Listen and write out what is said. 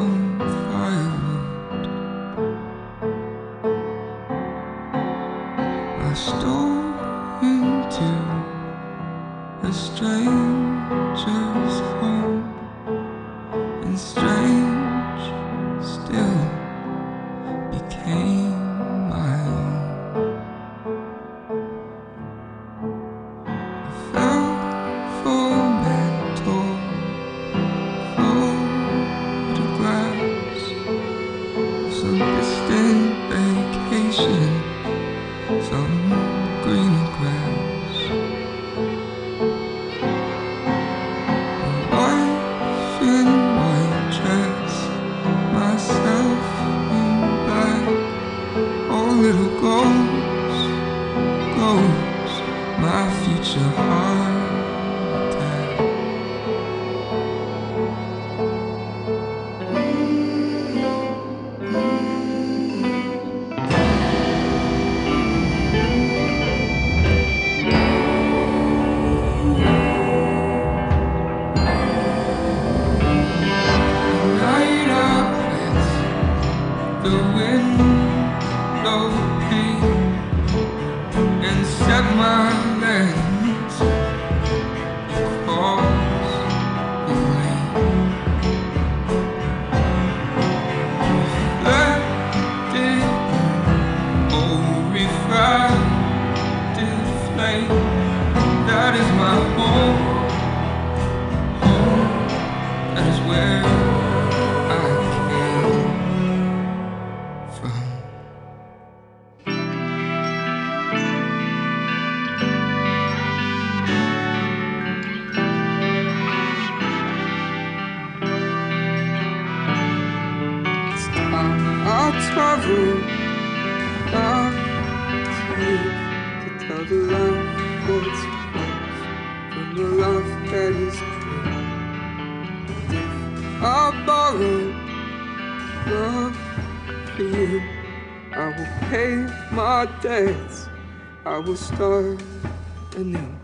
from firewood. I stole into a stranger's home, and strange still became my own. I fell for mantle photographs of some distant vacation, some greener grass. A wife in white dress, myself in black. Oh, little ghost, ghost, my future heart attack. Night out with the window-pane and set my lens across the lane. Reflected, oh, refracted flame. That is my home, home. That is where I came from. It's time I'll travel back to you to tell the life what's false from the life that is true. I borrow love for you. I will pay my debts. I will start anew.